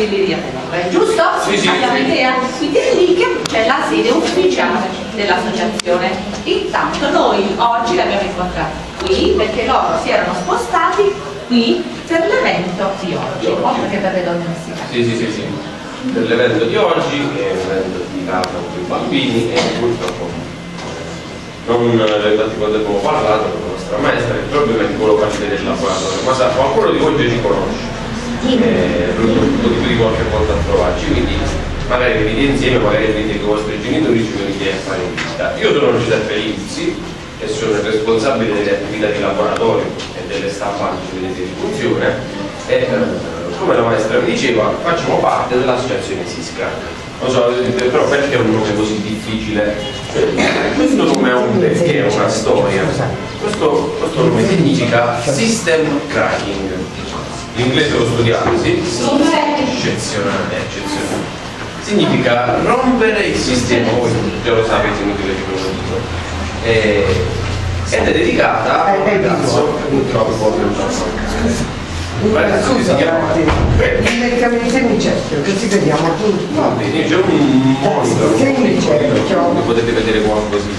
Libreria Terre, giusto? Sì, sì. Abbiamo idea? Quindi è lì che c'è la sede ufficiale dell'associazione. Intanto noi oggi l'abbiamo incontrata qui perché loro si erano spostati qui per l'evento di oggi, oltre che per le donne messicane. Sì. Per l'evento di oggi, che è un evento dedicato ai bambini e purtroppo non infatti quando abbiamo parlato con la nostra maestra che probabilmente quello parte del laboratorio, ma sa, qualcuno di voi già ci conosce, soprattutto di qualche volta a trovarci, quindi magari venite insieme, magari venite con i vostri genitori, ci venite a fare visita. Io sono Giuseppe Lizzi e sono il responsabile delle attività di laboratorio e delle stampanti che vedete in funzione e come la maestra mi diceva facciamo parte dell'associazione SISCRA. Non so, però perché è un nome così difficile? Questo nome ha un perché, è una storia. Questo nome significa System Cracking. L'inglese lo studiate, sì? Eccezionale. Significa rompere il sistema, voi già lo sapete, inutile che ve lo dico. Ed è dedicata a un ragazzo, purtroppo ragazzo che si chiama il semicerchio, così vediamo tutti. Va bene, c'è un monitor Semicerchio. potete vedere qualcosina.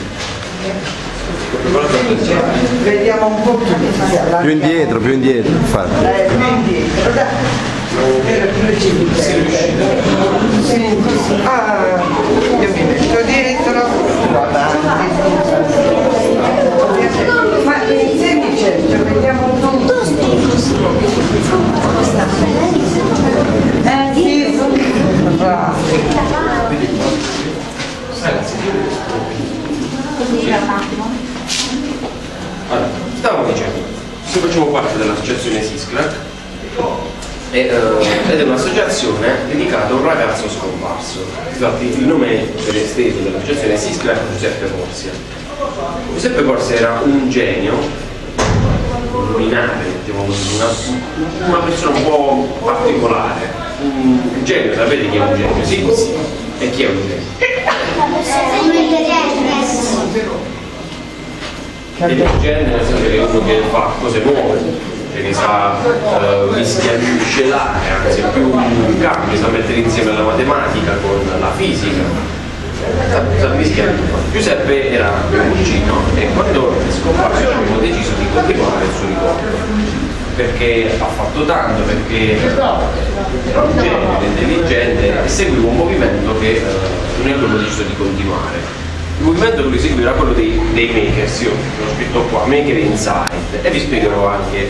Vediamo un po' tutti. Più indietro, infatti. Più indietro, dai. Era più recente. Ah, io mi metto dietro, avanti. Ma il semicerchio, vediamo tutti. Allora, stavo dicendo, se facciamo parte dell'associazione SISCRA ed è un'associazione dedicata a un ragazzo scomparso. Infatti il nome per esteso dell'associazione SISCRA è Giuseppe Corsia. Giuseppe Corsia era un genio luminare, mettiamo così, una persona un po' particolare, un genio, sapete chi è un genio? Sì. E chi è un genio? Il genio è uno che fa cose nuove, che sa miscelare, anzi più campi, sa mettere insieme la matematica con la fisica. Giuseppe era mio cugino e quando è scomparso abbiamo deciso di continuare il suo ricordo perché ha fatto tanto, perché era un genio, intelligente e seguiva un movimento che noi abbiamo deciso di continuare. Il movimento che lui seguiva era quello dei makers, io l'ho scritto qua, Maker Insight, e vi spiegherò anche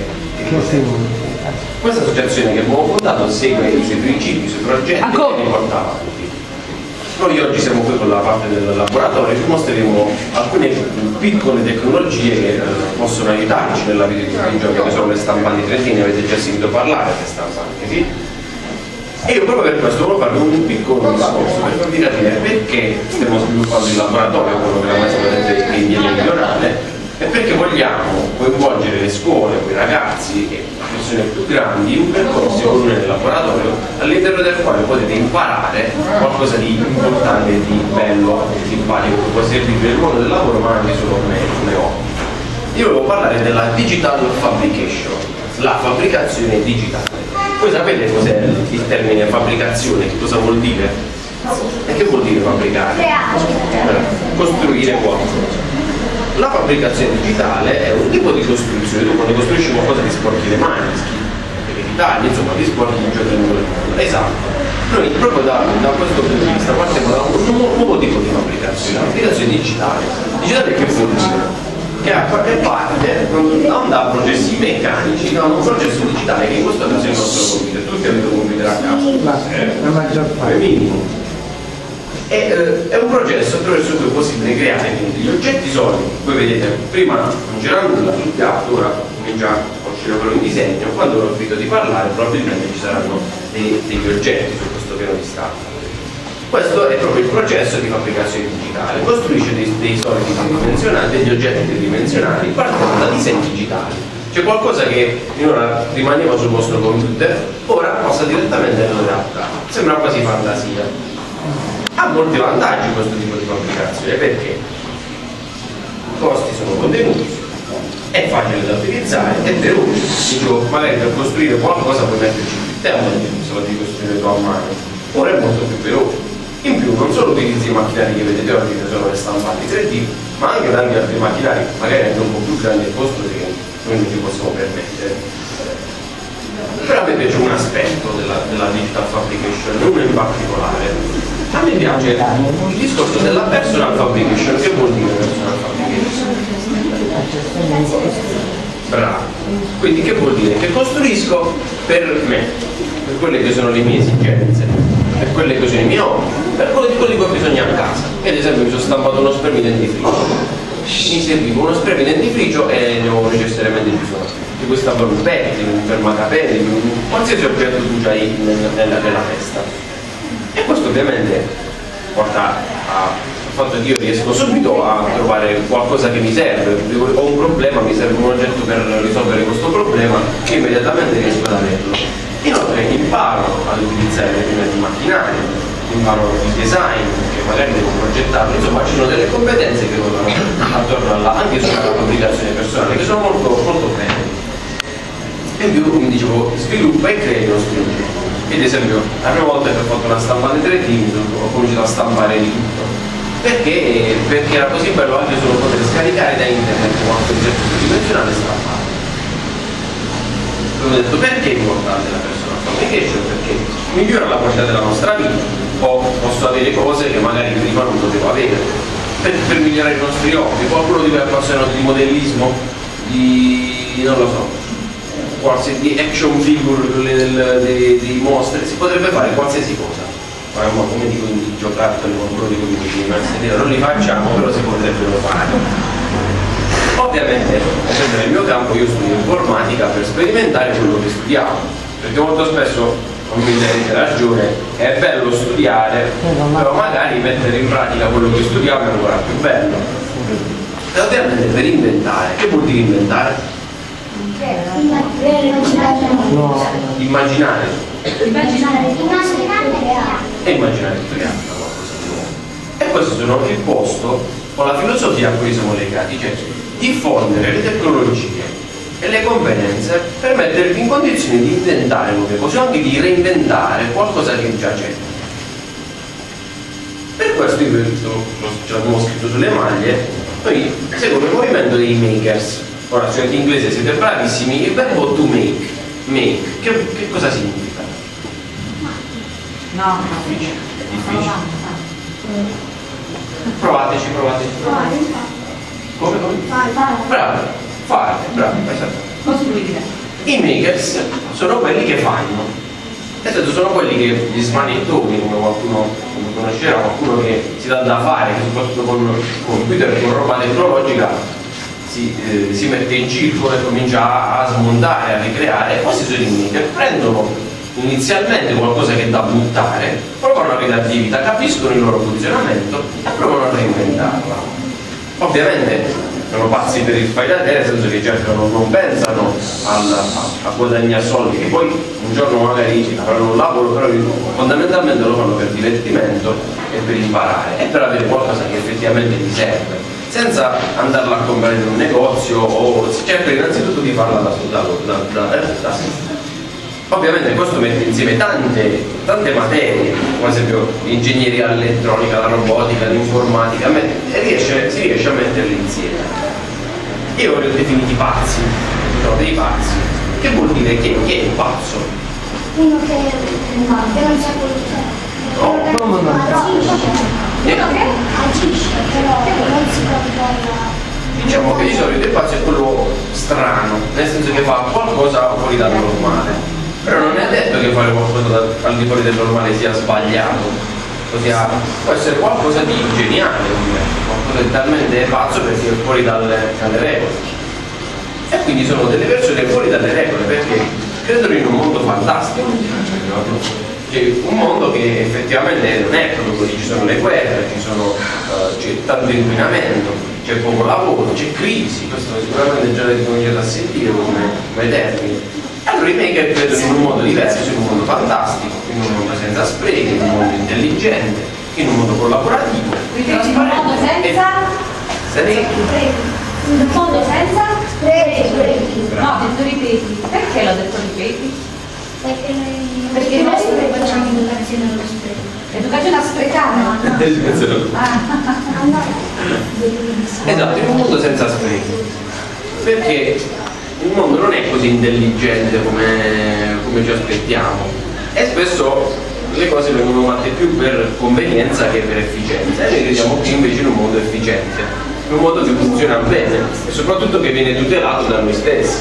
questa associazione che abbiamo fondato segue i suoi principi, i suoi progetti e li porta avanti. Noi oggi siamo qui con la parte del laboratorio e vi mostreremo alcune piccole tecnologie che possono aiutarci nella vita di tutti i giorni, che sono le stampanti trentine, avete già sentito parlare delle stampanti, sì? E io proprio per questo volevo fare un piccolo discorso per farvi capire perché stiamo sviluppando il laboratorio, quello che la maestra ha detto che viene migliorare, e perché vogliamo coinvolgere le scuole, i ragazzi e persone più grandi in un percorso con nel laboratorio all'interno del quale potete imparare qualcosa di importante, di bello, simpatico, che può servirvi nel mondo del lavoro ma anche solo come hobby. Io volevo parlare della digital fabrication, la fabbricazione digitale. Voi sapete cos'è il termine fabbricazione, che cosa vuol dire? E che vuol dire fabbricare? Costruire qualcosa. La fabbricazione digitale è un tipo di costruzione, tu quando costruisci qualcosa ti sporchi le mani, ti tagli, insomma ti sporchi in gioco in quel modo. Esatto. Noi proprio da questo punto di vista partiamo da un nuovo tipo di fabbricazione, la fabbricazione digitale. Digitale che vuol dire? Che parte non da processi meccanici, ma da un processo digitale che in questo caso è il nostro computer. Tutti avete un computer a casa. La maggior parte. Minimo. È un processo attraverso cui è possibile creare gli oggetti solidi. Voi vedete, prima non c'era nulla, tutti ora comincia a uscire però in disegno, quando ho finito di parlare probabilmente ci saranno degli oggetti su questo piano di stampa. Questo è proprio il processo di fabbricazione digitale, costruisce dei solidi tridimensionali, degli oggetti tridimensionali partendo da disegni digitali. C'è qualcosa che finora rimaneva sul vostro computer, ora passa direttamente nella realtà. Sembra quasi fantasia. Ha molti vantaggi questo tipo di fabbricazione perché i costi sono contenuti, è facile da utilizzare, è veloce. Dico, magari per costruire qualcosa puoi metterci più tempo di costruire tu a mano, ora è molto più veloce. In più non solo utilizzi i macchinari che vedete oggi, che sono le stampanti 3D, ma anche tanti altri macchinari, magari anche un po' più grandi e costosi, che noi non ci possiamo permettere. Però a me piace un aspetto della digital fabrication, uno in particolare. A me piace il discorso della personal fabrication. Che vuol dire personal fabrication? Bravo. Quindi che vuol dire? Che costruisco per me, per quelle che sono le mie esigenze, per quelle che sono i miei hobby, per quello di cui ho bisogno a casa. Io ad esempio mi sono stampato uno spray dentifricio. Mi serviva uno spray dentifricio e ne ho necessariamente bisogno di questa per un pettine, un fermacapelli, qualsiasi oggetto tu hai nella testa. E questo ovviamente porta al fatto che io riesco subito a trovare qualcosa che mi serve. Ho un problema, mi serve un oggetto per risolvere questo problema, che immediatamente riesco ad averlo. Inoltre imparo ad utilizzare determinati macchinari, imparo il design, che magari devo progettarlo, insomma ci sono delle competenze che ruotano attorno anche sulla fabbricazione personale, che sono molto, molto belle. E in più, come dicevo, sviluppa e crea uno strumento. Ad esempio, la prima volta che ho fatto una stampante 3D ho cominciato a stampare di tutto. Perché era così bello anche solo poter scaricare da internet qualche oggetto tridimensionale e stampare. Ho detto perché è importante la personal fabrication? Perché migliora la qualità della nostra vita, o posso avere cose che magari prima non potevo avere. Per migliorare i nostri hobby, qualcuno di voi è appassionato di modellismo, di non lo so, di action figure dei mostri, si potrebbe fare qualsiasi cosa. Ma come dico di giocattoli, qualcuno di cui non li facciamo, però si potrebbero fare. Ovviamente, essendo nel mio campo, io studio informatica per sperimentare quello che studiamo, perché molto spesso, non mi darete ragione, è bello studiare, però magari mettere in pratica quello che studiamo è ancora più bello. E ovviamente per inventare, che vuol dire inventare? Immaginare e immaginare creare qualcosa di nuovo. E questo sono il posto o la filosofia a cui siamo legati, cioè diffondere le tecnologie e le competenze per mettervi in condizione di inventare nuove cose o anche di reinventare qualcosa che già c'è. Per questo io ce l'abbiamo scritto sulle maglie, noi seguiamo il movimento dei makers. Ora, cioè in inglese siete bravissimi, il verbo to make, che cosa significa? No, è difficile. Provateci. Come? Bravo, fare, bravo, esatto. costruire. I makers sono quelli che fanno, nel senso sono quelli che gli smanettoni, come qualcuno conoscerà, qualcuno che si dà da fare, che soprattutto con computer e con roba tecnologica si mette in circolo e comincia a smontare, a ricreare. Questi sono i maker, prendono inizialmente qualcosa che è da buttare, provano a ridare vita, capiscono il loro funzionamento e provano a reinventarla. Ovviamente sono pazzi per il fai da te, nel senso che cercano, non pensano a guadagnare soldi, che poi un giorno magari avranno un lavoro, però fondamentalmente lo fanno per divertimento e per imparare e per avere qualcosa che effettivamente ti serve, senza andarla a comprare in un negozio, o si cerca innanzitutto di farla da sé. Ovviamente questo mette insieme tante materie, come ad esempio l'ingegneria elettronica, la robotica, l'informatica, e si riesce a metterle insieme. Io li ho definiti pazzi, sono dei pazzi. Che vuol dire chi è un pazzo? Uno che non sa quello che agisce, però non si controlla. Diciamo che di solito il pazzo è quello strano, nel senso che fa qualcosa fuori dal normale. Però non è detto che fare qualcosa al di fuori del normale sia sbagliato, ossia può essere qualcosa di geniale, qualcosa di talmente pazzo perché è fuori dalle regole. E quindi sono delle persone fuori dalle regole perché credono in un mondo fantastico, cioè, un mondo che effettivamente non è proprio così, ci sono le guerre, c'è tanto inquinamento, c'è poco lavoro, c'è crisi, questo sicuramente già l'avete cominciato a sentire come termine. Allora i maker credono in un mondo diverso, in un mondo fantastico, in un mondo senza sprechi, in un mondo intelligente, in un mondo collaborativo. Ripeti, in un mondo senza? In un mondo senza? Sprechi. No, ho detto ripeti. Perché l'ho detto ripeti? Perché noi facciamo educazione allo spreco. Educazione a sprecare. Esatto, in un mondo senza sprechi. Perché il mondo non è così intelligente come ci aspettiamo e spesso le cose vengono fatte più per convenienza che per efficienza e noi crediamo più invece in un mondo efficiente, in un modo che funziona bene e soprattutto che viene tutelato da noi stessi.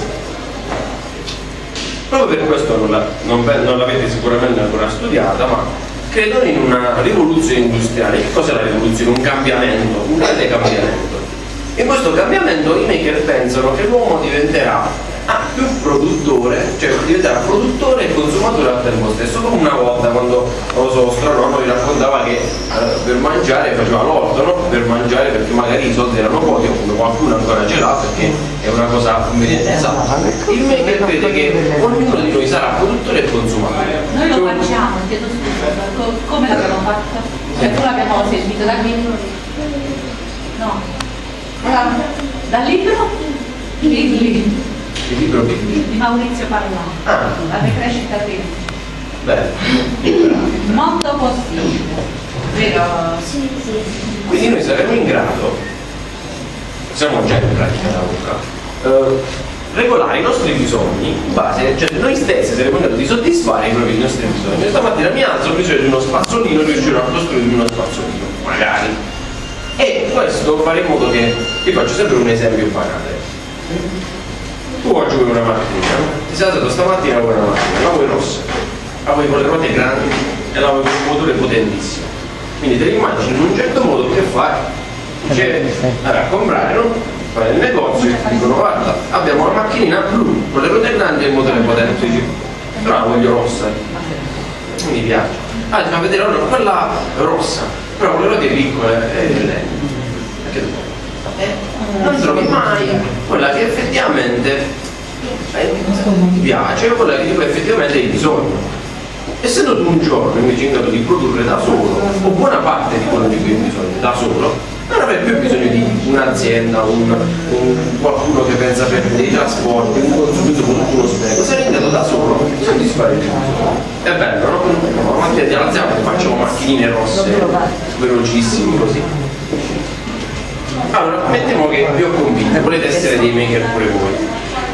Proprio per questo non l'avete sicuramente ancora studiata, ma credo in una rivoluzione industriale. Che cos'è la rivoluzione? Un cambiamento, un grande cambiamento. In questo cambiamento i maker pensano che l'uomo diventerà più produttore, cioè diventerà produttore e consumatore al tempo stesso, come una volta quando, non lo so, nostro nonno vi raccontava che per mangiare faceva l'orto, no? Per mangiare perché magari i soldi erano pochi, oppure qualcuno ancora ce l'ha perché è una cosa conveniente. Esatto. Il maker crede che ognuno di noi sarà produttore e consumatore. Noi lo facciamo, chiedo scusa, come l'abbiamo fatto? Cioè tu l'abbiamo sentito da qui? No. Dal libro? Lì. Il libro di Maurizio Parlato, la decrescita prima. Beh, mondo possibile, vero? Sì. quindi noi saremo in grado, siamo già in pratica da ora, regolare i nostri bisogni in base, cioè noi stessi saremo in grado di soddisfare i nostri bisogni. Stamattina mi alzo, ho bisogno di uno spazzolino, riuscirò a costruire uno spazzolino, magari. E questo fare in modo che, vi faccio sempre un esempio banale. Tu oggi vuoi una macchina, ti sei alzato stamattina vuoi una macchina, la vuoi rossa, la vuoi con le ruote grandi e la vuoi con un motore potentissimo. Quindi te l'immagini in un certo modo, che fai? Dice, allora, a comprare, no? Vai nel negozio e ti dicono guarda, abbiamo una macchinina blu con le ruote grandi e il motore potente. Dici, però la voglio rossa, mi piace. Ah, ti fa vedere allora quella rossa, però con le ruote piccole e lente. Non trovi mai quella che effettivamente ti piace o quella che tu effettivamente hai bisogno. Essendo tu un giorno invece in grado di produrre da solo o buona parte di quello di cui hai bisogno da solo, non avrai più bisogno di un'azienda, qualcuno che pensa per dei trasporti, un consumidore con uno spreco, sarai in grado da solo di soddisfare i tuoi bisogni. È bello, no? Ma ti alziamo e facciamo macchinine rosse velocissime così. Allora, mettiamo che vi ho convinto, volete essere dei maker pure voi.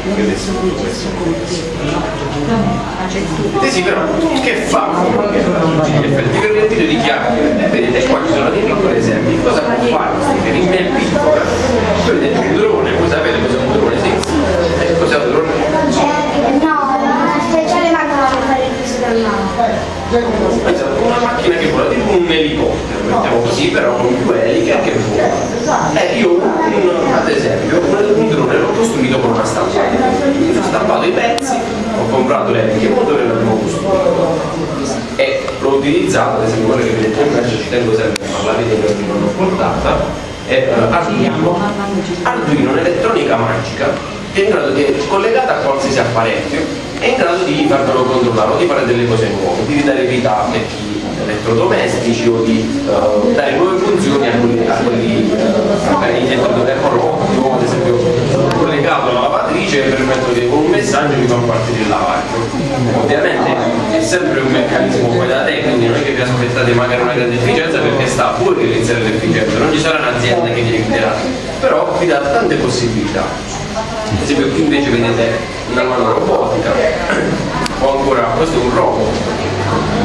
Sì, però che fa? Vi riempito di chiacchiere, vedete qua ci sono dei piccoli esempi. Cosa può fare questo maker? In me piccolo. Vedete un drone, voi sapete cos'è un drone? Sì. Cos'è un drone? No, una speciale macchina per fare il peso del mare. Una macchina che vola, tipo un elicottero, mettiamo così, però con più eliche che vola. Io ad esempio un drone l'ho costruito con una stampata. Ho stampato i pezzi, ho comprato le eliche, il motore l'abbiamo costruito e l'ho utilizzato, ad esempio quello che vedete in mezzo, ci tengo sempre a parlare di che non l'ho portata, è Arduino, un'elettronica magica che è in grado di, collegata a qualsiasi apparecchio, è in grado di farvelo controllare o di fare delle cose nuove, di ridare vita a vecchi elettrodomestici o di dare nuove funzioni a quelli elettrodomestici o ad esempio collegato alla lavatrice e permetto che con un messaggio mi fa partire il lavaggio. Ovviamente è sempre un meccanismo poi da te, quindi non è che vi aspettate magari una grande efficienza perché sta fuori realizzare l'efficienza, non ci sarà un'azienda che vi aiuterà, però vi dà tante possibilità. Ad esempio qui invece vedete una mano robotica o ancora questo è un robot.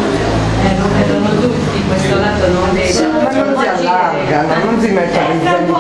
Lo vedono tutti, questo lato non vede. Ma non si allarga, non si mette a